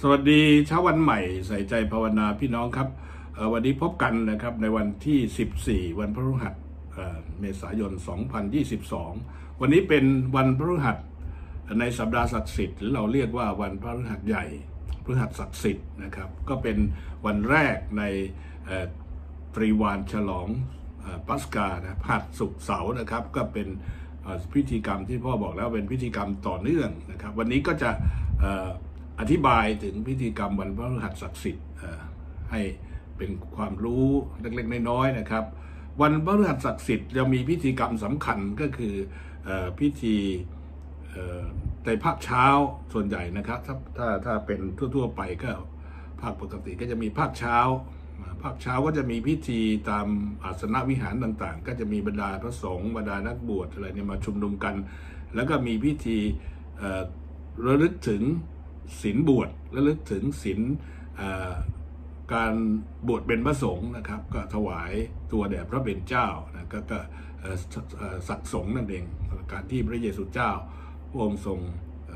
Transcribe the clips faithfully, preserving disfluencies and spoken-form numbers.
สวัสดีเช้าวันใหม่ใส่ใจภาวนาพี่น้องครับวันนี้พบกันนะครับในวันที่สิบสี่วันพฤหัสเมษายนสองพันยี่สิบสองวันนี้เป็นวันพฤหัสในสัปดาห์ศักดิ์สิทธิ์หรือเราเรียกว่าวันพฤหัสใหญ่พฤหัสศักดิ์สิทธิ์นะครับก็เป็นวันแรกในตรีวานฉลองปัสกานะพฤหัสศุกร์เสาร์นะครับก็เป็นพิธีกรรมที่พ่อบอกแล้วเป็นพิธีกรรมต่อเนื่องนะครับวันนี้ก็จะอธิบายถึงพิธีกรรมวันพฤหัสศักดิ์สิทธิ์ให้เป็นความรู้เล็กๆน้อยๆนะครับวันพฤหัสศักดิ์สิทธิ์จะมีพิธีกรรมสำคัญก็คือพิธีในภาคเช้าส่วนใหญ่นะครับถ้าถ้าถ้าเป็นทั่วๆไปก็ภาคปกติก็จะมีภาคเช้าภาคเช้าก็จะมีพิธีตามอาสนะวิหารต่างๆก็จะมีบรรดาพระสงฆ์บรรดานักบวชอะไรเนี่ยมาชุมนุมกันแล้วก็มีพิธีระลึกถึงศีลบวชและลึกถึงศีลการบวชเป็นพระสงฆ์นะครับก็ถวายตัวแด่พระเป็นเจ้านะก็ก็ศักดิ์สงฆ์นั่นเองการที่พระเยซูเจ้าพระองค์ทรง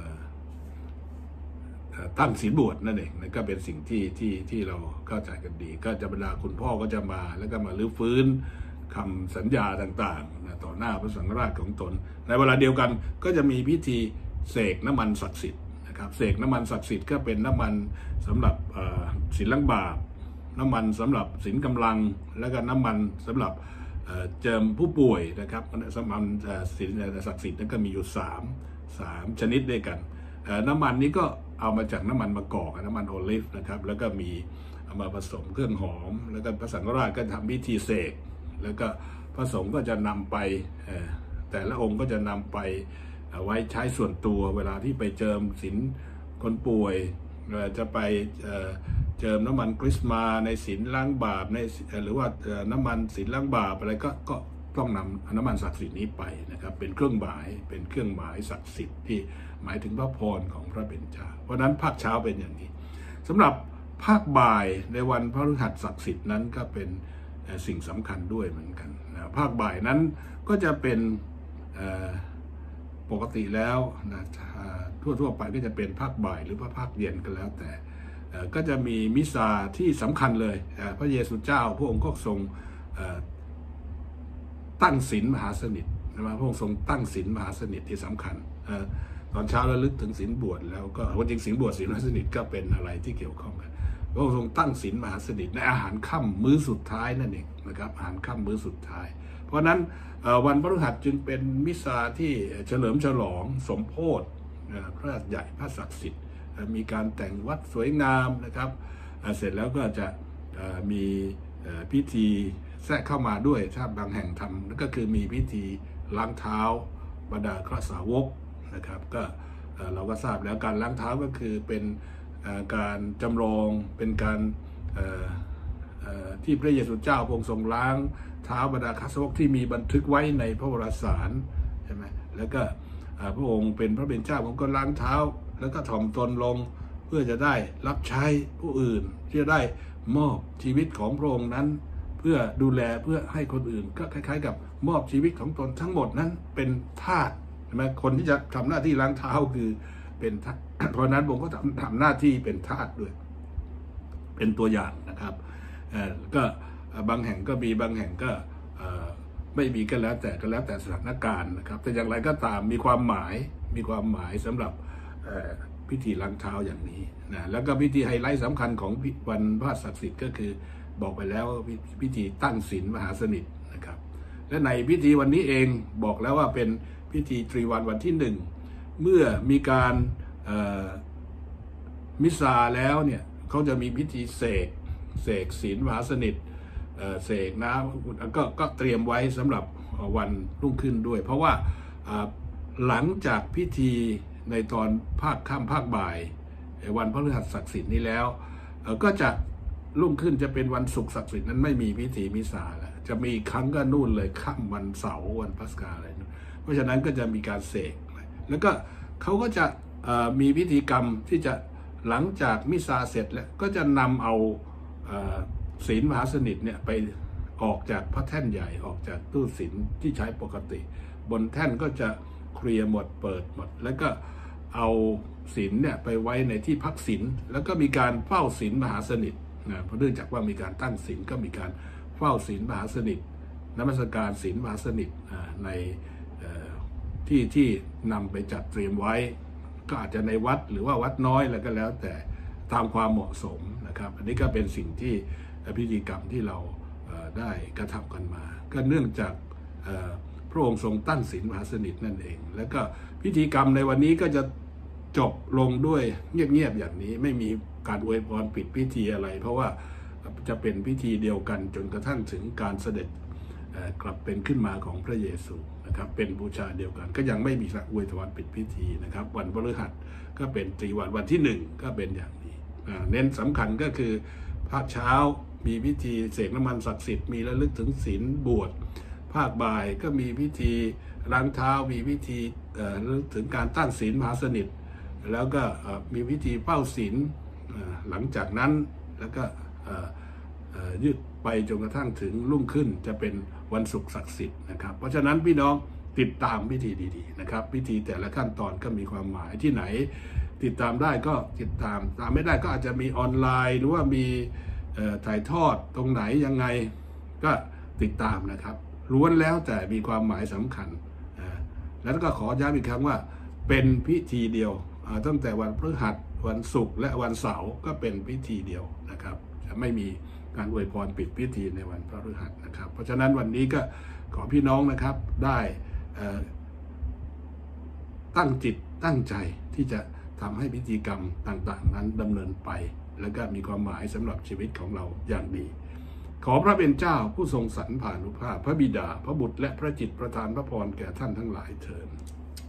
ตั้งศีลบวชนั่นเองนั่นก็เป็นสิ่งที่ที่ที่เราเข้าใจกันดีก็จะบรรดาคุณพ่อก็จะมาแล้วก็มาลื้อฟื้นคำสัญญาต่างๆนะต่อหน้าพระสังฆราชของตนในเวลาเดียวกันก็จะมีพิธีเสกน้ำมันศักดิ์สิทธิ์เสกน้ำมันศักดิ์สิทธิ์ก็เป็นน้ำมันสำหรับศีลล้างบาปน้ำมันสำหรับศีลกำลังแล้วก็น้ำมันสำหรับเจิมผู้ป่วยนะครับน้ำมันศีลศักดิ์สิทธิ์นั้นก็มีอยู่สามสามชนิดด้วยกันน้ำมันนี้ก็เอามาจากน้ำมันมะกอกน้ำมันโอลิฟนะครับแล้วก็มีเอามาผสมเครื่องหอมแล้วก็พระสังฆราชก็ทำพิธีเสกแล้วก็พระสงฆ์ก็จะนำไปแต่ละองค์ก็จะนำไปไว้ใช้ส่วนตัวเวลาที่ไปเจิมศีลคนป่วยจะไปเจิมน้ำมันคริสต์มาในศีลล้างบาปในหรือว่าน้ำมันศีลล้างบาปอะไรก็ก็ต้องนำน้ำมันศักดิ์สิทธิ์นี้ไปนะครับเป็นเครื่องหมายเป็นเครื่องหมายศักดิ์สิทธิ์ที่หมายถึงพระพรของพระเป็นเจ้าเพราะนั้นภาคเช้าเป็นอย่างนี้สำหรับภาคบ่ายในวันพฤหัสศักดิ์สิทธิ์นั้นก็เป็นสิ่งสำคัญด้วยเหมือนกันภาคบ่ายนั้นก็จะเป็นปกติแล้วนะทั่วๆไปก็จะเป็นภาคบ่ายหรือว่าภาคเย็นก็แล้วแต่ก็จะมีมิสซาที่สำคัญเลยพระเยซูเจ้าพระองค์ก็ทรงตั้งศีลมหาสนิทนะพระองค์ทรงตั้งศีลมหาสนิทที่สำคัญตอนเช้าระลึกถึงศีลบวชแล้วก็วันจริงศีลบวชศีลมหาสนิทก็เป็นอะไรที่เกี่ยวข้องกันพระองค์ทรงตั้งศีลมหาสนิทในอาหารค่ำมื้อสุดท้ายนั่นเองนะครับอาหารค่ำมื้อสุดท้ายเพราะนั้นวันพฤหัสจึงเป็นมิสซาที่เฉลิมฉลองสมโภชพระใหญ่พระศักดิ์สิทธิ์มีการแต่งวัดสวยงามนะครับเสร็จแล้วก็จะมีพิธีแทรกเข้ามาด้วยถ้าบางแห่งทำนั่นก็คือมีพิธีล้างเท้าบรรดาพระสาวกนะครับก็เราก็ทราบแล้วการล้างเท้าก็คือเป็นการจำลองเป็นการที่พระเยซูเจ้าพระองค์ทรงล้างเท้าบรรดาข้าสาวกที่มีบันทึกไว้ในพระวรสารใช่ไหมแล้วก็พระองค์เป็นพระเป็นเจ้าผมก็ล้างเท้าแล้วก็ถ่อมตนลงเพื่อจะได้รับใช้ผู้อื่นที่จะได้มอบชีวิตของพระองค์นั้นเพื่อดูแลเพื่อให้คนอื่นก็คล้ายๆกับมอบชีวิตของตนทั้งหมดนั้นเป็นทาสใช่ไหมคนที่จะทำหน้าที่ล้างเท้าคือเป็นทาสเพราะนั้นผมก็ทำทำหน้าที่เป็นทาสด้วยเป็นตัวอย่างนะครับก็บางแห่งก็มีบางแห่งก็ไม่มีก็แล้วแต่ก็แล้วแต่สถานการณ์นะครับแต่อย่างไรก็ตามมีความหมายมีความหมายสำหรับพิธีล้างเท้าอย่างนี้นะแล้วก็พิธีไฮไลท์สำคัญของวันพระศักดิ์สิทธิ์ก็คือบอกไปแล้วพิธีตั้งศีลมหาสนิทนะครับและในพิธีวันนี้เองบอกแล้วว่าเป็นพิธีตรีวันวันที่หนึ่งเมื่อมีการมิสซาแล้วเนี่ยเขาจะมีพิธีเสกเสกศีลมหาสนิทเสกนะก็ก็เตรียมไว้สำหรับวันรุ่งขึ้นด้วยเพราะว่าหลังจากพิธีในตอนภาคค่ำภาคบ่ายวันพฤหัสศักดิ์สิทธิ์นี้แล้วก็จะรุ่งขึ้นจะเป็นวันศุกร์ศักดิ์สิทธิ์นั้นไม่มีพิธีมิสซาแล้วจะมีครั้งก็นู่นเลยค่ำวันเสาร์วันปัสกาอะไรเพราะฉะนั้นก็จะมีการเสกแล้วก็เขาก็จะมีพิธีกรรมที่จะหลังจากมิสซาเสร็จแล้วก็จะนำเอาศีลมหาสนิทเนี่ยไปออกจากพระแท่นใหญ่ออกจากตู้ศีลที่ใช้ปกติบนแท่นก็จะเคลียร์หมดเปิดหมดแล้วก็เอาศีลเนี่ยไปไว้ในที่พักศีลแล้วก็มีการเฝ้าศีลมหาสนิทนะเพราะเนื่องจากว่ามีการตั้งศีลก็มีการเฝ้าศีลมหาสนิทนมัสการศีลมหาสนิทในที่ที่นำไปจัดเตรียมไว้ก็อาจจะในวัดหรือว่าวัดน้อยแล้วก็แล้วแต่ตามความเหมาะสมนะครับอันนี้ก็เป็นสิ่งที่พิธีกรรมที่เราได้กระทำกันมาก็เนื่องจากพระองค์ทรงตั้งศีลมหาสนิทนั่นเองแล้วก็พิธีกรรมในวันนี้ก็จะจบลงด้วยเงียบๆอย่างนี้ไม่มีการอวยพรปิดพิธีอะไรเพราะว่าจะเป็นพิธีเดียวกันจนกระทั่งถึงการเสด็จกลับเป็นขึ้นมาของพระเยซูนะครับเป็นบูชาเดียวกันก็ยังไม่มีอวยพรปิดพิธีนะครับวันพฤหัสก็เป็นตรีวันวันที่หนึ่งก็เป็นอย่างนี้เน้นสำคัญก็คือภาคเช้ามีพิธีเสกน้ำมันศักดิ์สิทธิ์มีระลึกถึงศีลบวชภาคบ่ายก็มีพิธีล้างเท้ามีพิธีระลึกถึงการตั้งศีลมหาสนิทแล้วก็มีพิธีเฝ้าศีลหลังจากนั้นแล้วก็ยืดไปจนกระทั่งถึงรุ่งขึ้นจะเป็นวันศุกร์ศักดิ์สิทธิ์นะครับเพราะฉะนั้นพี่น้องติดตามพิธีดีๆนะครับพิธีแต่ละขั้นตอนก็มีความหมายที่ไหนติดตามได้ก็ติดตามตามไม่ได้ก็อาจจะมีออนไลน์หรือว่ามีถ่ายทอดตรงไหนยังไงก็ติดตามนะครับล้วนแล้วแต่มีความหมายสำคัญแล้วก็ขอย้ำอีกครั้งว่าเป็นพิธีเดียวตั้งแต่วันพฤหัสวันศุกร์และวันเสาร์ก็เป็นพิธีเดียวนะครับจะไม่มีการอวยพรปิดพิธีในวันพฤหัสนะครับเพราะฉะนั้นวันนี้ก็ขอพี่น้องนะครับได้ตั้งจิตตั้งใจที่จะทำให้พิธีกรรมต่างๆนั้นดำเนินไปแล้วก็มีความหมายสำหรับชีวิตของเราอย่างดีขอพระเป็นเจ้าผู้ทรงสรรพานุภาพพระบิดาพระบุตรและพระจิตประทานพระพรแก่ท่านทั้งหลายเถิด